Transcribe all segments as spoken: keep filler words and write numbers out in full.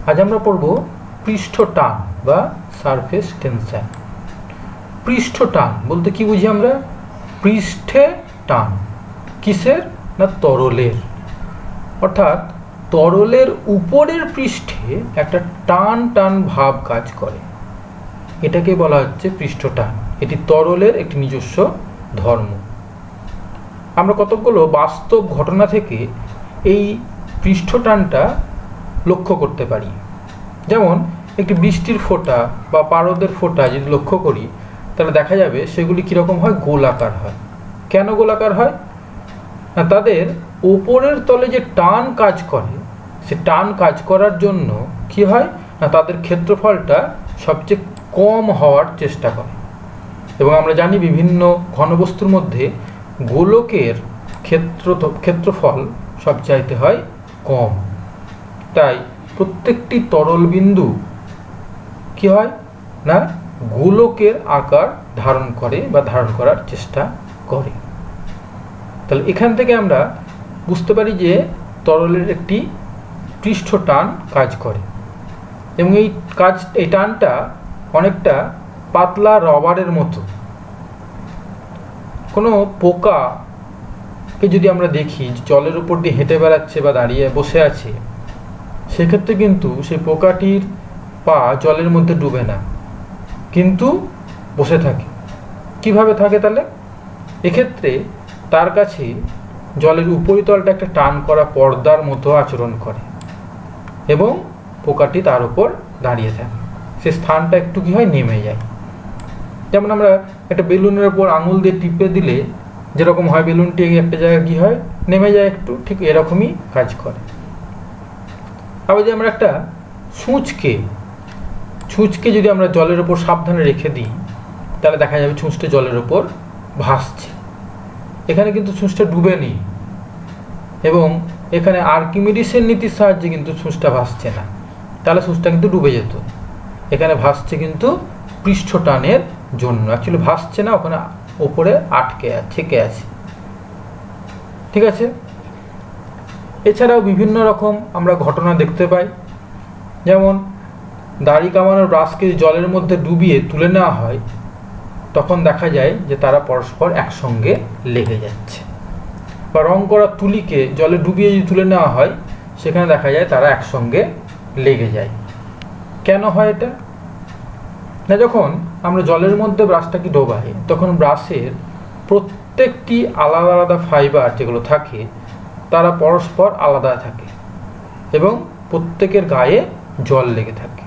আজ আমরা পড়ব পৃষ্ঠ টান বা সারফেস টেনশন। পৃষ্ঠ টান বলতে কি বুঝি আমরা? পৃষ্ঠে টান। কিসের? না তরলের। অর্থাৎ তরলের উপরের পৃষ্ঠে একটা টান টান ভাব কাজ করে, এটাকে বলা হচ্ছে পৃষ্ঠ টান। এটি তরলের একটি নিজস্ব ধর্ম। আমরা কতগুলো বাস্তব ঘটনা থেকে এই পৃষ্ঠ টানটা লক্ষ্য করতে পারি। যেমন একটি বৃষ্টির ফোঁটা বা পারদের ফোঁটা যদি লক্ষ্য করি তাহলে দেখা যাবে সেগুলি কীরকম হয়? গোলাকার হয়। কেন গোলাকার হয়? না, তাদের ওপরের তলে যে টান কাজ করে, সে টান কাজ করার জন্য কি হয় না, তাদের ক্ষেত্রফলটা সবচেয়ে কম হওয়ার চেষ্টা করে। এবং আমরা জানি বিভিন্ন ঘনবস্তুর মধ্যে গোলকের ক্ষেত্র ক্ষেত্রফল সবচাইতে হয় কম। তাই প্রত্যেকটি তরল বিন্দু কি হয় না, গোলকের আকার ধারণ করে বা ধারণ করার চেষ্টা করে। তাহলে এখান থেকে আমরা বুঝতে পারি যে তরলের একটি পৃষ্ঠ টান কাজ করে এবং এই কাজ এই টানটা অনেকটা পাতলা রবারের মতো। কোনো পোকাকে যদি আমরা দেখি জলের উপর দিয়ে হেঁটে বেড়াচ্ছে বা দাঁড়িয়ে বসে আছে, সেক্ষেত্রে কিন্তু সেই পোকাটির পা জলের মধ্যে ডুবে না, কিন্তু বসে থাকে। কিভাবে থাকে তাহলে? এক্ষেত্রে তার কাছে জলের উপরিতলটা একটা টান করা পর্দার মতো আচরণ করে এবং পোকাটি তার উপর দাঁড়িয়ে থাকে। সে স্থানটা একটু কি হয়, নেমে যায়। যেমন আমরা একটা বেলুনের উপর আঙুল দিয়ে টিপে দিলে যেরকম হয়, বেলুনটি একটা জায়গায় কি হয়, নেমে যায় একটু, ঠিক এরকমই কাজ করে। আবার যদি আমরা একটা ছুঁচকে ছুঁচকে যদি আমরা জলের ওপর সাবধানে রেখে দিই তাহলে দেখা যাবে ছুঁচটা জলের ওপর ভাসছে। এখানে কিন্তু ছুঁচটা ডুবে নেই এবং এখানে আর্কিমিডিসের নীতির সাহায্যে কিন্তু ছুঁচটা ভাসছে না, তাহলে ছুঁচটা কিন্তু ডুবে যেত। এখানে ভাসছে কিন্তু পৃষ্ঠ টানের জন্য। অ্যাকচুয়ালি ভাসছে না, ওখানে ওপরে আটকে থেকে আছে। ঠিক আছে। এছাড়াও বিভিন্ন রকম আমরা ঘটনা দেখতে পাই। যেমন দাড়ি কামানোর ব্রাশকে জলের মধ্যে ডুবিয়ে তুলে নেওয়া হয়, তখন দেখা যায় যে তারা পরস্পর একসঙ্গে লেগে যাচ্ছে। বা রং করা তুলিকে জলে ডুবিয়ে যদি তুলে নেওয়া হয়, সেখানে দেখা যায় তারা একসঙ্গে লেগে যায়। কেন হয় এটা? না, যখন আমরা জলের মধ্যে ব্রাশটাকে ডোবাই তখন ব্রাশের প্রত্যেকটি আলাদা আলাদা ফাইবার যেগুলো থাকে তারা পরস্পর আলাদা থাকে এবং প্রত্যেকের গায়ে জল লেগে থাকে।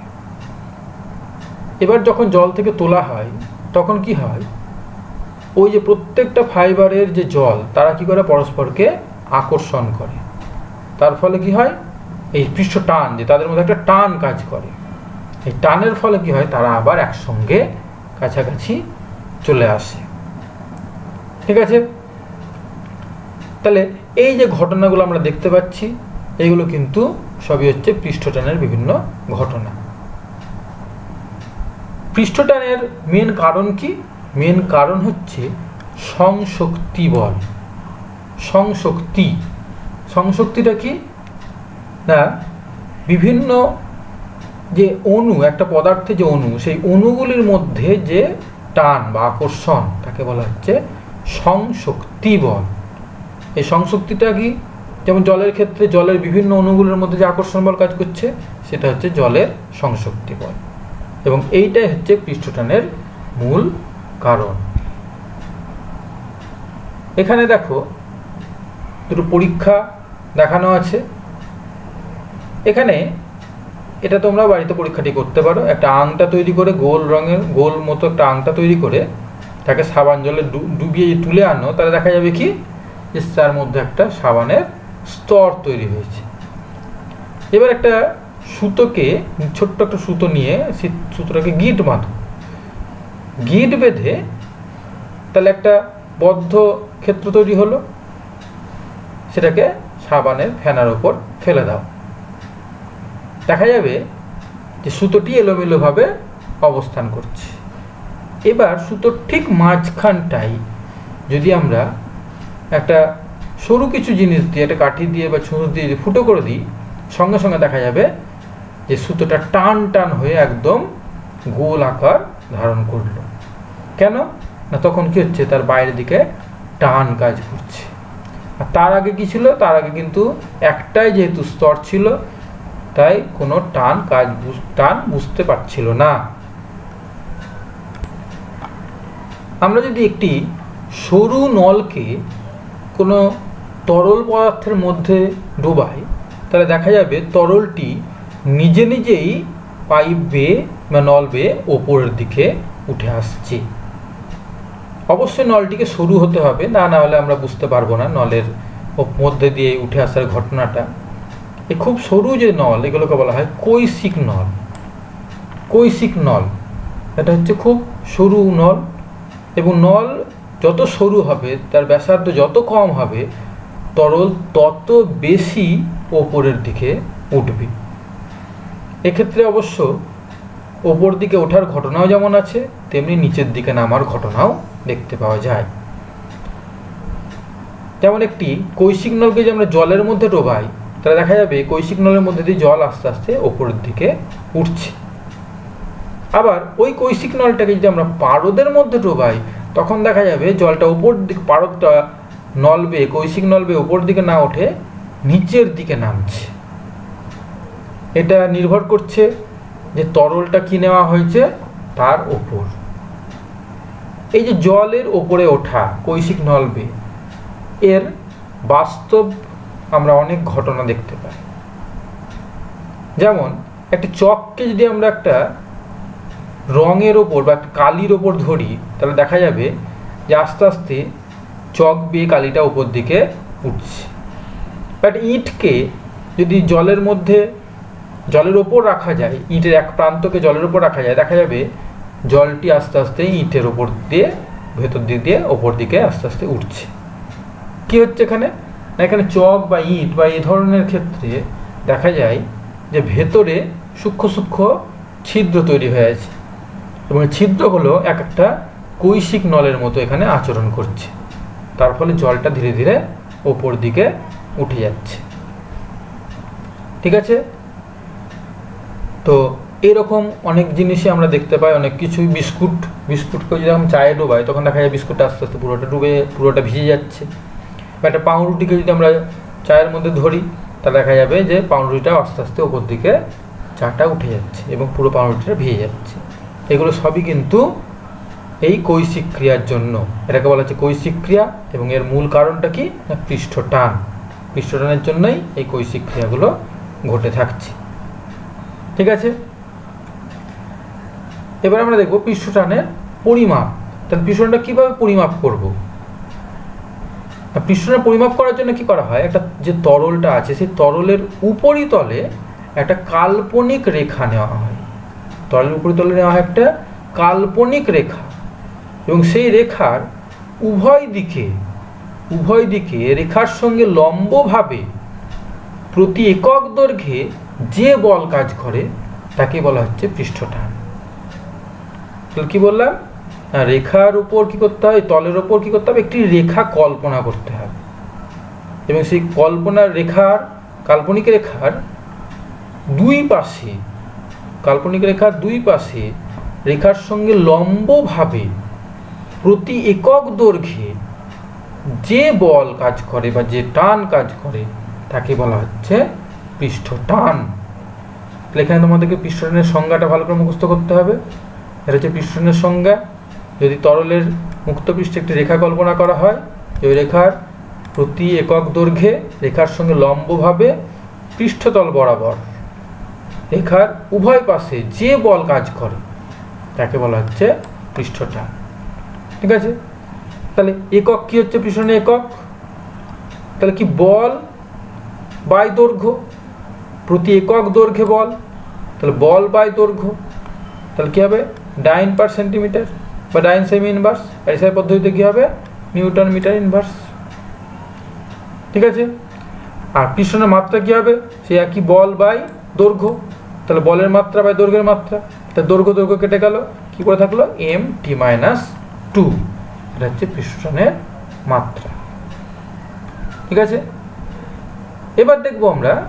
এবার যখন জল থেকে তোলা হয় তখন কি হয়, ওই যে প্রত্যেকটা ফাইবারের যে জল তারা কি করে, পরস্পরকে আকর্ষণ করে। তার ফলে কি হয়, এই পৃষ্ঠ টান, যে তাদের মধ্যে একটা টান কাজ করে, এই টানের ফলে কি হয়, তারা আবার একসঙ্গে কাছাকাছি চলে আসে। ঠিক আছে। তাহলে এই যে ঘটনাগুলো আমরা দেখতে পাচ্ছি, এগুলো কিন্তু সবই হচ্ছে পৃষ্ঠটানের বিভিন্ন ঘটনা। পৃষ্ঠটানের মেন কারণ কি? মেন কারণ হচ্ছে সংশক্তি বল। সংশক্তি সংশক্তিটা কি না, বিভিন্ন যে অণু, একটা পদার্থে যে অণু, সেই অণুগুলির মধ্যে যে টান বা আকর্ষণ, তাকে বলা হচ্ছে সংশক্তি বল। এই সংশক্তিটা কি? যেমন জলের ক্ষেত্রে জলের বিভিন্ন অণুগুলোর মধ্যে যে আকর্ষণ বল কাজ করছে, সেটা হচ্ছে জলের সংশক্তি বল। এবং এইটাই হচ্ছে পৃষ্ঠটানের মূল কারণ। এখানে দেখো দুটো পরীক্ষা দেখানো আছে। এখানে এটা তোমরা বাড়িতে পরীক্ষাটি করতে পারো। একটা আংটা তৈরি করে, গোল রঙের গোল মতো একটা আংটা তৈরি করে তাকে সাবান জলে ডুবিয়ে তুলে আনো, তাহলে দেখা যাবে কি যে তার মধ্যে একটা সাবানের স্তর তৈরি হয়েছে। এবার একটা সুতোকে, ছোট্ট একটা সুতো নিয়ে সেই সুতোটাকে গিঁট বাঁধো। গিঁট বেঁধে তাহলে একটা বদ্ধ ক্ষেত্র তৈরি হলো, সেটাকে সাবানের ফেনার উপর ফেলে দাও। দেখা যাবে যে সুতোটি এলোমেলোভাবে অবস্থান করছে। এবার সুতোর ঠিক মাঝখানটাই যদি আমরা একটা সরু কিছু জিনিস দিয়ে, একটা কাঠি দিয়ে বা ছুঁচ দিয়ে ফুটো করে দিই, সঙ্গে সঙ্গে দেখা যাবে যে সুতোটা টান টান হয়ে একদম গোল আকার ধারণ করলো। কেন না, তখন কি হচ্ছে, তার বাইরের দিকে টান কাজ করছে। আর তার আগে কি ছিল, তার আগে কিন্তু একটাই যেহেতু স্তর ছিল, তাই কোনো টান কাজ টান বুঝতে পারছিল না। আমরা যদি একটি সরু নলকে কোনো তরল পদার্থের মধ্যে ডোবাই, তাহলে দেখা যাবে তরলটি নিজে নিজেই পাইপ বেয়ে বা নল বেয়ে ওপরের দিকে উঠে আসছে। অবশ্যই নলটিকে সরু হতে হবে, না না হলে আমরা বুঝতে পারবো না নলের মধ্যে দিয়ে উঠে আসার ঘটনাটা। এই খুব সরু যে নল, এগুলোকে বলা হয় কৈশিক নল। কৈশিক নল এটা হচ্ছে খুব সরু নল, এবং নল যত সরু হবে, তার ব্যাসার্ধ যত কম হবে, তরল তত বেশি ওপরের দিকে উঠবে। এক্ষেত্রে অবশ্য ওপর দিকে ওঠার ঘটনাও যেমন আছে, তেমনি নিচের দিকে নামার ঘটনাও দেখতে পাওয়া যায়। যেমন একটি কৈশিক নলকে যদি আমরা জলের মধ্যে ডোবাই, তাহলে দেখা যাবে কৈশিক নলের মধ্যে দিয়ে জল আস্তে আস্তে ওপরের দিকে উঠছে। আবার ওই কৈশিক নলটাকে যদি আমরা পারদের মধ্যে ডোবাই, তখন দেখা যাবে জলটা উপর দিকে, পারদটা নল বেয়ে কৈশিক নল বেয়ে উপর দিকে না ওঠে, নিচের দিকে নামছে। এটা নির্ভর করছে যে তরলটা কি নেওয়া হয়েছে তার ওপর। এই যে জলের ওপরে ওঠা কৈশিক নল বেয়ে, এর বাস্তব আমরা অনেক ঘটনা দেখতে পাই। যেমন একটা চককে যদি আমরা একটা রঙের ওপর বা একটা কালির ওপর ধরি, তাহলে দেখা যাবে যে আস্তে আস্তে চক বেয়ে কালিটা উপর দিকে উঠছে। বাট ইটকে যদি জলের মধ্যে জলের ওপর রাখা যায়, ইটের এক প্রান্তকে জলের ওপর রাখা যায়, দেখা যাবে জলটি আস্তে আস্তে ইটের ওপর দিয়ে ভেতর দিক দিয়ে ওপর দিকে আস্তে আস্তে উঠছে। কি হচ্ছে এখানে না, এখানে চক বা ইট বা এই ধরনের ক্ষেত্রে দেখা যায় যে ভেতরে সূক্ষ্ম সূক্ষ্ম ছিদ্র তৈরি হয়ে আছে, এবং ছিদ্রগুলো এক একটা কৈশিক নলের মতো এখানে আচরণ করছে। তার ফলে জলটা ধীরে ধীরে ওপর দিকে উঠে যাচ্ছে। ঠিক আছে, তো এরকম অনেক জিনিসই আমরা দেখতে পাই, অনেক কিছুই। বিস্কুট বিস্কুটকে যদি আমরা চায়ে ডোবাই, তখন দেখা যায় বিস্কুটটা আস্তে আস্তে পুরোটা ডুবে পুরোটা ভিজে যাচ্ছে। বা একটা পাউরুটিকে যদি আমরা চায়ের মধ্যে ধরি, তাহলে দেখা যাবে যে পাউরুটিটা আস্তে আস্তে ওপর দিকে চাটা উঠে যাচ্ছে এবং পুরো পাউরুটিটা ভিজে যাচ্ছে। এগুলো সবই কিন্তু এই কৈশিক ক্রিয়ার জন্য। এটাকে বলা হচ্ছে কৈশিক ক্রিয়া, এবং এর মূল কারণটা কি না, পৃষ্ঠটান। পৃষ্ঠটানের জন্যই এই কৈশিক ক্রিয়াগুলো ঘটে থাকছে। ঠিক আছে, এবার আমরা দেখব পৃষ্ঠটানের পরিমাপ। তাহলে পৃষ্ঠটানটা কিভাবে পরিমাপ করব? পৃষ্ঠটান পরিমাপ করার জন্য কি করা হয়, একটা যে তরলটা আছে সেই তরলের উপরিতলে একটা কাল্পনিক রেখা নেওয়া হয়। তরলের উপরিতলে নেওয়া হয় একটা কাল্পনিক রেখা, এবং সেই রেখার উভয় দিকে উভয় দিকে রেখার সঙ্গে লম্বভাবে প্রতি একক দৈর্ঘ্যে যে বল কাজ করে তাকে বলা হচ্ছে পৃষ্ঠটান। তাহলে কি বললাম, রেখার উপর কি করতে হয়, তলের উপর কি করতে হবে, একটি রেখা কল্পনা করতে হবে, এবং সেই কল্পনার রেখার কাল্পনিক রেখার দুই পাশে কাল্পনিক রেখার দুই পাশে রেখার সঙ্গে লম্বভাবে প্রতি একক দৈর্ঘ্যে যে বল কাজ করে বা যে টান কাজ করে তাকে বলা হচ্ছে পৃষ্ঠটান। এখানে তোমাদেরকে পৃষ্ঠটানের সংজ্ঞাটা ভালো করে মুখস্থ করতে হবে। এটা হচ্ছে পৃষ্ঠটানের সংজ্ঞা। যদি তরলের মুক্ত পৃষ্ঠে একটি রেখা কল্পনা করা হয়, ওই রেখার প্রতি একক দৈর্ঘ্যে রেখার সঙ্গে লম্বভাবে পৃষ্ঠতল বরাবর রেখার উভয় পাশে যে বল কাজ করে তাকে বলা হচ্ছে পৃষ্ঠটান। ঠিক আছে, তাহলে একক কি হচ্ছে পৃষ্ঠটানের একক? তাহলে কি, বল বাই দৈর্ঘ্য, প্রতি একক দৈর্ঘ্যে বল, তাহলে বল বাই দৈর্ঘ্য। তাহলে কি হবে, ডাইন পার সেন্টিমিটার বা ডাইন সেমি ইনভার্স। এসআই পদ্ধতিতে কি হবে, নিউটন মিটার ইনভার্স। ঠিক আছে, আর পৃষ্ঠটানের মাত্রা কি হবে, সে একই বল বাই দৈর্ঘ্য। তাহলে বলের মাত্রা বাই দৈর্ঘ্যের মাত্রা, তাহলে দৈর্ঘ্য দৈর্ঘ্য কেটে গেল, কি করে থাকলো, এম টি মাইনাস টু। এটা হচ্ছে পৃষ্ঠটানের মাত্রা। ঠিক আছে, এবার দেখবো আমরা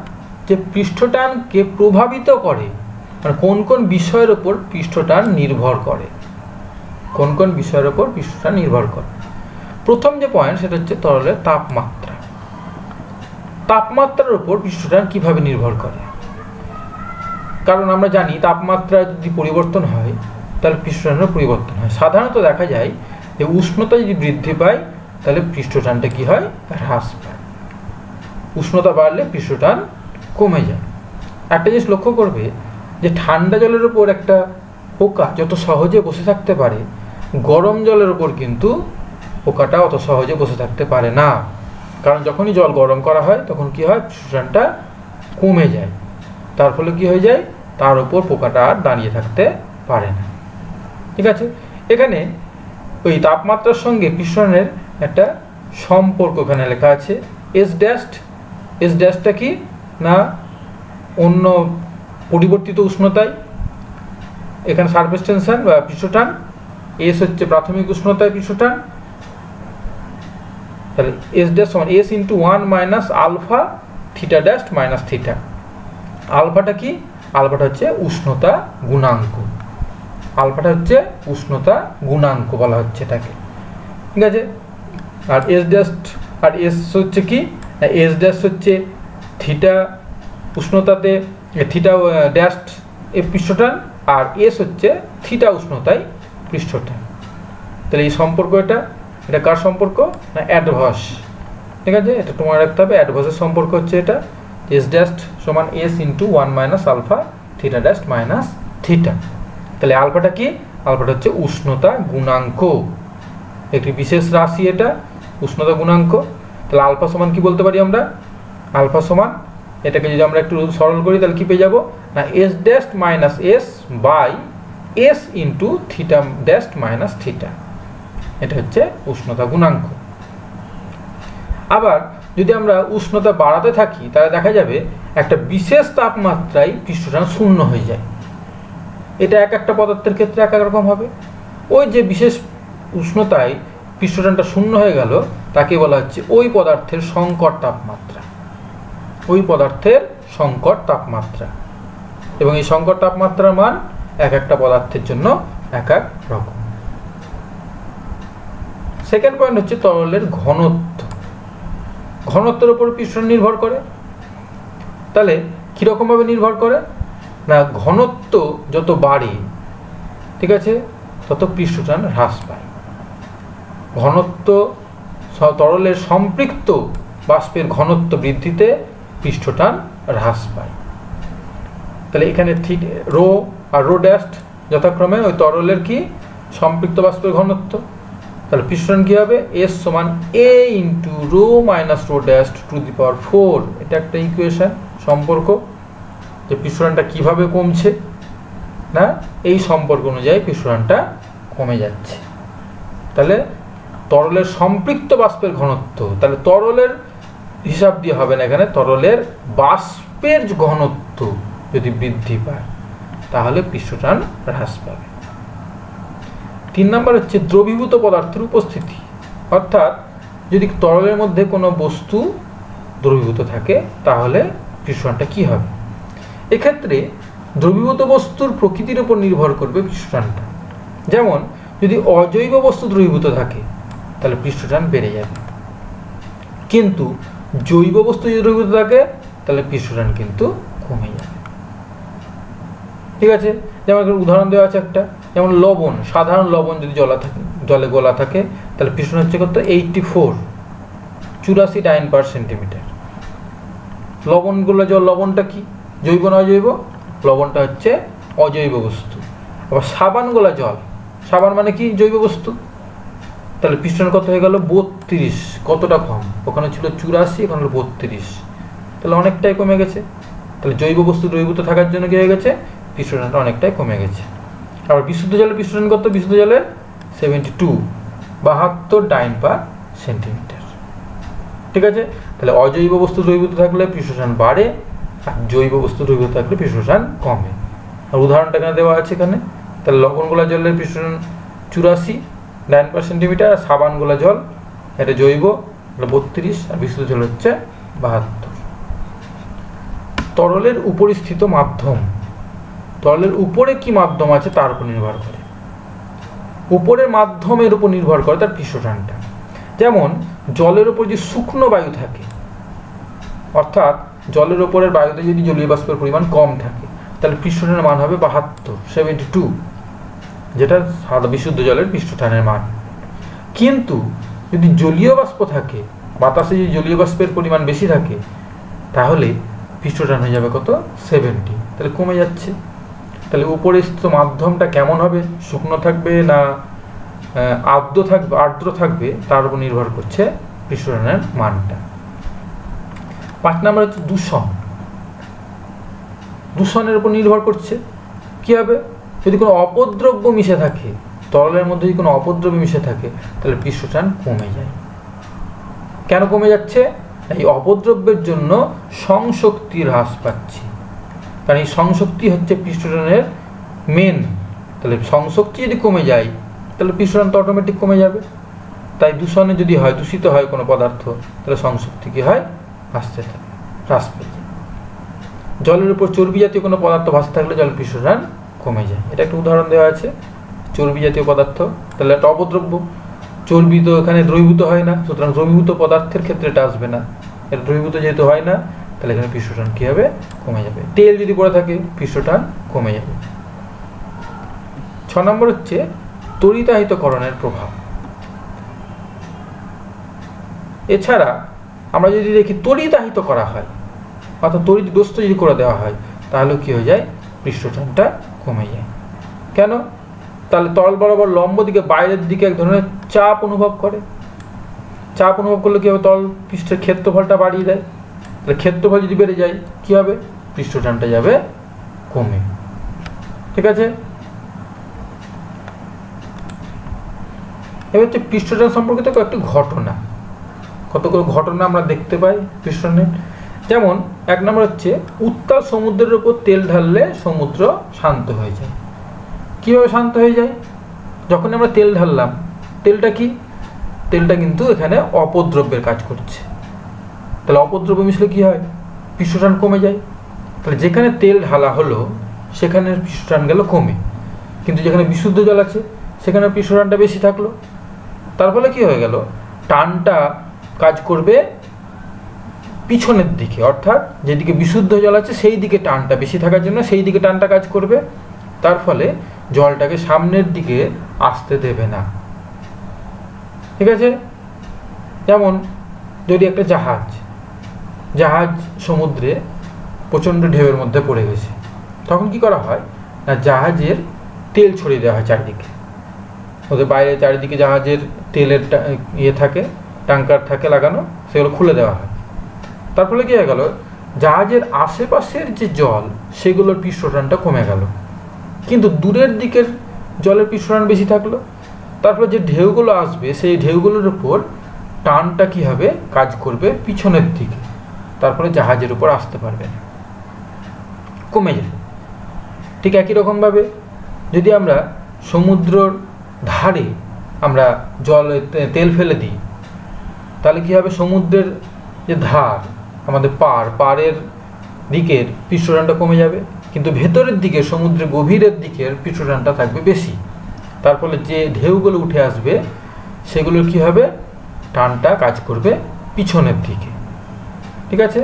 যে পৃষ্ঠটানকে প্রভাবিত করে, মানে কোন কোন বিষয়ের উপর পৃষ্ঠটান নির্ভর করে, কোন কোন বিষয়ের উপর পৃষ্ঠটান নির্ভর করে। প্রথম যে পয়েন্ট সেটা হচ্ছে তরলের তাপমাত্রা। তাপমাত্রার উপর পৃষ্ঠটান কিভাবে নির্ভর করে? কারণ আমরা জানি তাপমাত্রা যদি পরিবর্তন হয় তাহলে পৃষ্ঠটানেরও পরিবর্তন হয়। সাধারণত দেখা যায় যে উষ্ণতা যদি বৃদ্ধি পায় তাহলে পৃষ্ঠটানটা কি হয়? হ্রাস পায়। উষ্ণতা বাড়লে পৃষ্ঠটান কমে যায়। একটা জিনিস লক্ষ্য করবে যে ঠান্ডা জলের উপর একটা পোকা যত সহজে বসে থাকতে পারে, গরম জলের উপর কিন্তু পোকাটা অত সহজে বসে থাকতে পারে না। কারণ যখনই জল গরম করা হয় তখন কি হয়? পৃষ্ঠটানটা কমে যায়। তার ফলে কি হয়ে যায়? তার উপর পোকাটা আর দাঁড়িয়ে থাকতে পারে না। ঠিক আছে, এখানে ওই তাপমাত্রার সঙ্গে পৃষ্ঠটানের একটা সম্পর্ক এখানে লেখা আছে। এস ড্যাশড, এস ড্যাশটা কি না অন্য পরিবর্তিত উষ্ণতায়, এখানে সারফেস টেনশন বা পৃষ্ঠটান। এস হচ্ছে প্রাথমিক উষ্ণতায় পৃষ্ঠটান। তাহলে এস ড্যাশ সমান S into one minus alpha theta dash minus theta. আলফাটা কি? আলফাটা হচ্ছে উষ্ণতা গুণাঙ্ক। আলফাটা হচ্ছে উষ্ণতা গুণাঙ্ক বলা হচ্ছে এটাকে। ঠিক আছে, আর এস ড্যাশ আর এস হচ্ছে কি? এস ড্যাশ হচ্ছে থিটা উষ্ণতাতে থিটা ড্যাশ এ পৃষ্ঠটান, আর এস হচ্ছে থিটা উষ্ণতায় পৃষ্ঠটান। তাহলে এই সম্পর্ক এটা এটা কার সম্পর্ক? না অ্যাডভার্স। ঠিক আছে, এটা তোমার রাখতে হবে। অ্যাডভার্সের সম্পর্ক হচ্ছে এটা, এস ড্যাশ সমান S into one minus alpha theta dash minus theta. তাহলে আলফাটা কি? আলফাটা হচ্ছে উষ্ণতা গুণাঙ্ক, একটি বিশেষ রাশি এটা, উষ্ণতা গুণাঙ্ক। তাহলে আলফা সমান কি বলতে পারি আমরা? আলফা সমান এটাকে যদি আমরা একটু সরল করি তাহলে কি পেয়ে যাব? না S dash minus S by S into theta dash minus theta. এটা হচ্ছে উষ্ণতা গুণাঙ্ক। আবার যদি আমরা উষ্ণতা বাড়াতে থাকি তাহলে দেখা যাবে একটা বিশেষ তাপমাত্রায় পৃষ্ঠটান শূন্য হয়ে যায়। এটা এক একটা পদার্থের ক্ষেত্রে এক এক রকম হবে। ওই যে বিশেষ উষ্ণতায় পৃষ্ঠটানটা শূন্য হয়ে গেল তাকে বলা হচ্ছে ওই পদার্থের সংকট তাপমাত্রা, ওই পদার্থের সংকট তাপমাত্রা। এবং এই সংকট তাপমাত্রার মান এক একটা পদার্থের জন্য এক এক রকম। সেকেন্ড পয়েন্ট হচ্ছে তরলের ঘনত্ব। ঘনত্বের উপর পৃষ্ঠটান নির্ভর করে। তাহলে কিরকম ভাবে নির্ভর করে? না ঘনত্ব যত বাড়ে, ঠিক আছে, তত পৃষ্ঠটান হ্রাস পায়। ঘনত্ব তরলের সম্পৃক্ত বাষ্পের ঘনত্ব বৃদ্ধিতে পৃষ্ঠটান হ্রাস পায়। তাহলে এখানে ঠিক রো আর রো ড্যাশ যথাক্রমে ওই তরলের কি সম্পৃক্ত বাষ্পের ঘনত্ব। তাহলে পৃষ্ঠটান কি হবে? এস সমান A into rho minus rho dash to the power four. এটা একটা ইকুয়েশন, সম্পর্ক, যে পৃষ্ঠটানটা কিভাবে কমছে না এই সম্পর্ক অনুযায়ী পৃষ্ঠটানটা কমে যাচ্ছে। তাহলে তরলের সম্পৃক্ত বাষ্পের ঘনত্ব, তাহলে তরলের হিসাব দিয়ে হবে না, এখানে তরলের বাষ্পের ঘনত্ব যদি বৃদ্ধি পায় তাহলে পৃষ্ঠটান হ্রাস পাবে। তিন নম্বর হচ্ছে দ্রবীভূত পদার্থের উপস্থিতি, অর্থাৎ যদি তরলের মধ্যে কোনো বস্তু দ্রবীভূত থাকে তাহলে পৃষ্ঠটানটা কি হবে? এক্ষেত্রে দ্রবীভূত বস্তুর প্রকৃতির উপর নির্ভর করবে পৃষ্ঠটানটা। যেমন যদি অজৈব বস্তু দ্রবীভূত থাকে তাহলে পৃষ্ঠটান বেড়ে যাবে, কিন্তু জৈব বস্তু যদি দ্রবীভূত থাকে তাহলে পৃষ্ঠটান কিন্তু কমে যাবে। ঠিক আছে, যেমন উদাহরণ দেওয়া আছে একটা, যেমন লবণ, সাধারণ লবণ যদি জলা থাকে জলে গোলা থাকে তাহলে পৃষ্ঠটান হচ্ছে কত? এইটটি ফোর, চুরাশি ডাইন পার সেন্টিমিটার। লবণগুলো জল, লবণটা কি জৈব না অজৈব? লবণটা হচ্ছে অজৈব বস্তু। আবার সাবান গোলা জল, সাবান মানে কি জৈব বস্তু। তাহলে পৃষ্ঠটান কত হয়ে গেল? বত্রিশ। কতটা কম? ওখানে ছিল চুরাশি, এখানে হলো বত্রিশ, তাহলে অনেকটাই কমে গেছে। তাহলে জৈব বস্তু দ্রবীভূত থাকার জন্য কি হয়ে গেছে? পৃষ্ঠটানটা অনেকটাই কমে গেছে। আবার বিশুদ্ধ জলের পৃষ্ঠটান কত? বিশুদ্ধ জলের সেভেন্টি টু, বাহাত্তর ডাইন পার সেন্টিমিটার। ঠিক আছে, তাহলে অজৈব বস্তু দ্রবীভূত থাকলে পৃষ্ঠটান বাড়ে, আর জৈব বস্তু দ্রবীভূত থাকলে পৃষ্ঠটান কমে। আর উদাহরণটা এখানে দেওয়া আছে এখানে। তাহলে লবণগোলা জলের পৃষ্ঠটান চুরাশি ডাইন পার সেন্টিমিটার, আর সাবানগোলা জল এটা জৈব, এটা বত্রিশ, আর বিশুদ্ধ জল হচ্ছে বাহাত্তর। তরলের উপরিস্থিত মাধ্যম, তরলের উপরে কি মাধ্যম আছে তার উপর নির্ভর করে, উপরের মাধ্যমের উপর নির্ভর করে তার পৃষ্ঠটানটা। যেমন জলের উপর যে শুকনো বায়ু থাকে, অর্থাৎ জলের উপরের বায়ুতে যদি জলীয় বাষ্পের পরিমাণ কম থাকে তাহলে পৃষ্ঠটানের মান হবে বাহাত্তর, সেভেন্টি টু, যেটা সাদা বিশুদ্ধ জলের পৃষ্ঠটানের মান। কিন্তু যদি জলীয় বাষ্প থাকে, বাতাসে যদি জলীয় বাষ্পের পরিমাণ বেশি থাকে, তাহলে পৃষ্ঠটান হয়ে যাবে কত, সেভেন্টি, তাহলে কমে যাচ্ছে। তাহলে উপরিস্থিত মাধ্যমটা কেমন হবে, শুকনো থাকবে না আর্দ্র থাকবে, আর্দ্র থাকবে তার উপর নির্ভর করছে পৃষ্ঠটানের মানটা। পাঁচ নাম্বার হচ্ছে দূষণ। দূষণের উপর নির্ভর করছে কি হবে, যদি কোনো অপদ্রব্য মিশে থাকে, তরলের মধ্যে যদি কোনো অপদ্রব্য মিশে থাকে তাহলে পৃষ্ঠটান কমে যায়। কেন কমে যাচ্ছে, এই অপদ্রব্যের জন্য সংশক্তি হ্রাস পাচ্ছে, কারণ এই সংশক্তি হচ্ছে পৃষ্ঠটানের মেন। তাহলে সংশক্তি যদি কমে যায় তাহলে পৃষ্ঠটান তো অটোমেটিক কমে যাবে। তাই দূষণে যদি হয়, দূষিত হয় কোনো পদার্থ, তাহলে সংশক্তি কি হয়, আসতে থাকে, হ্রাস পেয়ে যায়। জলের উপর চর্বি জাতীয় কোনো পদার্থ ভাসতে থাকলে জলের পৃষ্ঠটান কমে যায়। এটা একটা উদাহরণ দেওয়া আছে, চর্বি জাতীয় পদার্থ, তাহলে একটা অপদ্রব্য। চর্বি তো এখানে দ্রবীভূত হয় না, সুতরাং দ্রবীভূত পদার্থের ক্ষেত্রে এটা আসবে না। এটা দ্রবীভূত যেহেতু হয় না, তাহলে এখানে পৃষ্ঠটান কি হবে, কমে যাবে। তেল যদি পড়ে থাকে পৃষ্ঠটান কমে যাবে। ছ নম্বর হচ্ছে তড়িতাহিতকরণের প্রভাব। এছাড়া আমরা যদি দেখি তড়িতাহিত করা হয়, অর্থাৎ তড়িৎগ্রস্ত যদি করে দেওয়া হয়, তাহলে কি হয়ে যায়, পৃষ্ঠটানটা কমে যায়। কেন, তাহলে তরল বরাবর লম্ব দিকে বাইরের দিকে এক ধরনের চাপ অনুভব করে। চাপ অনুভব করলে কি হবে, তরল পৃষ্ঠের ক্ষেত্রফলটা বাড়িয়ে দেয়। তাহলে ক্ষেত্রফল যদি বেড়ে যায় কি হবে, পৃষ্ঠটানটা যাবে কমে। ঠিক আছে, এবার হচ্ছে পৃষ্ঠটান সম্পর্কিত কয়েকটি ঘটনা, কতগুলো ঘটনা আমরা দেখতে পাই পৃষ্ঠটানের। যেমন এক নম্বর হচ্ছে উত্তাল সমুদ্রের উপর তেল ঢাললে সমুদ্র শান্ত হয়ে যায়। কিভাবে শান্ত হয়ে যায়, যখন আমরা তেল ঢাললাম, তেলটা কি, তেলটা কিন্তু এখানে অপদ্রব্যের কাজ করছে। তাহলে অপদ্রব্য মিশলে কি হয়, পৃষ্ঠটান কমে যায়। তাহলে যেখানে তেল ঢালা হলো সেখানে পৃষ্ঠটান গেল কমে, কিন্তু যেখানে বিশুদ্ধ জল আছে সেখানে পৃষ্ঠটানটা বেশি থাকলো। তার ফলে কি হয়ে গেল, টানটা কাজ করবে পিছনের দিকে, অর্থাৎ যেদিকে বিশুদ্ধ জল আছে সেই দিকে টানটা বেশি থাকার জন্য সেই দিকে টানটা কাজ করবে। তার ফলে জলটাকে সামনের দিকে আসতে দেবে না। ঠিক আছে, যেমন যদি একটা জাহাজ জাহাজ সমুদ্রে প্রচণ্ড ঢেউয়ের মধ্যে পড়ে গেছে, তখন কি করা হয় না, জাহাজের তেল ছড়িয়ে দেওয়া হয় চারিদিকে। ওদের বাইরে চারিদিকে জাহাজের তেলের ইয়ে থাকে, ট্যাঙ্কার থাকে লাগানো, সেগুলো খুলে দেওয়া হয়। তার ফলে কি হয়ে গেল, জাহাজের আশেপাশের যে জল সেগুলোর পৃষ্ঠটানটা কমে গেল, কিন্তু দূরের দিকের জলের পৃষ্ঠটান বেশি থাকলো। তারপরে যে ঢেউগুলো আসবে সেই ঢেউগুলোর উপর টানটা কি হবে, কাজ করবে পিছনের দিকে, তারপরে জাহাজের উপর আসতে পারবে না, কমে যাবে। ঠিক একই রকমভাবে যদি আমরা সমুদ্রর ধারে আমরা জল তেল ফেলে দিই, তাহলে কি হবে, সমুদ্রের যে ধার আমাদের পাড় পাড়ের দিকের পৃষ্ঠটানটা কমে যাবে, কিন্তু ভেতরের দিকে সমুদ্রের গভীরের দিকের পৃষ্ঠটানটা থাকবে বেশি। তার ফলে যে ঢেউগুলো উঠে আসবে সেগুলোর কি হবে, টানটা কাজ করবে পিছনের দিকে। ঠিক আছে,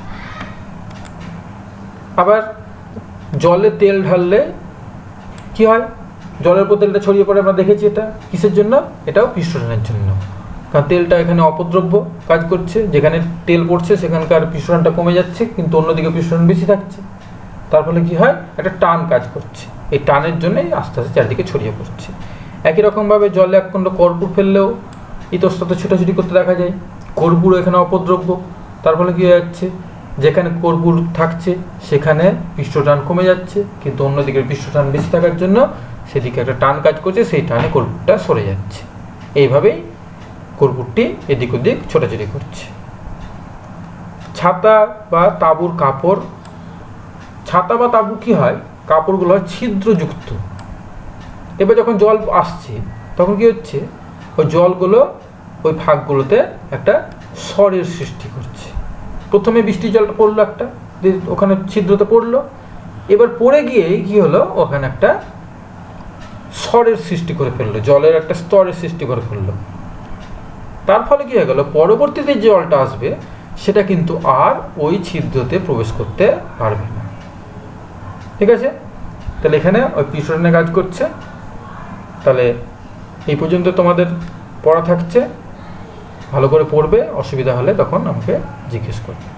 আবার জলে তেল ঢাললে কি হয়, জলের উপর তেলটা ছড়িয়ে পড়ে, আমরা দেখেছি। এটা কিসের জন্য, এটাও পৃষ্ঠটানের জন্য, কারণ তেলটা এখানে অপদ্রব্য কাজ করছে, যেখানে তেল পড়ছে সেখানকার পৃষ্ঠটানটা কমে যাচ্ছে, কিন্তু অন্যদিকে পৃষ্ঠটান বেশি থাকছে। তার ফলে কি হয়, একটা টান কাজ করছে, এই টানের জন্যই আস্তে আস্তে চারদিকে ছড়িয়ে পড়ছে। একই রকমভাবে জলে এক কুণ্ড কর্পূর ফেললেও ইতস্তত ছুটাছুটি করতে দেখা যায়, কর্পূর এখানে অপদ্রব্য। তার ফলে কি হয়ে যাচ্ছে, যেখানে কর্পূর থাকছে সেখানে পৃষ্ঠটান কমে যাচ্ছে, কিন্তু অন্যদিকে পৃষ্ঠটান বেশি থাকার জন্য সেদিকে একটা টান কাজ করছে, সেই টানে কর্পূরটা সরে যাচ্ছে। এইভাবেই কর্পূরটি এদিক ওদিক ছোটাছুটি করছে। ছাতা বা তাঁবুর কাপড়, ছাতা বা তাঁবু কি হয়, কাপড়গুলো হয় ছিদ্রযুক্ত। এবার যখন জল আসছে তখন কি হচ্ছে, ওই জলগুলো ওই ফাঁকগুলোতে একটা স্বরের সৃষ্টি করছে। প্রথমে বৃষ্টির জলটা পড়লো একটা, ওখানে ছিদ্রতে পড়লো, এবার পড়ে গিয়ে কি হলো, ওখানে একটা স্তরের সৃষ্টি করে ফেললো, জলের একটা স্তরের সৃষ্টি করে ফেললো। তার ফলে কি হয়ে গেল, পরবর্তীতে যে জলটা আসবে সেটা কিন্তু আর ওই ছিদ্রতে প্রবেশ করতে পারবে না। ঠিক আছে, তাহলে এখানে ওই পিস্টনের কাজ করছে। তাহলে এই পর্যন্ত তোমাদের পড়া থাকছে, ভালো করে পড়বে, অসুবিধা হলে তখন আমাকে জিজ্ঞেস করবে।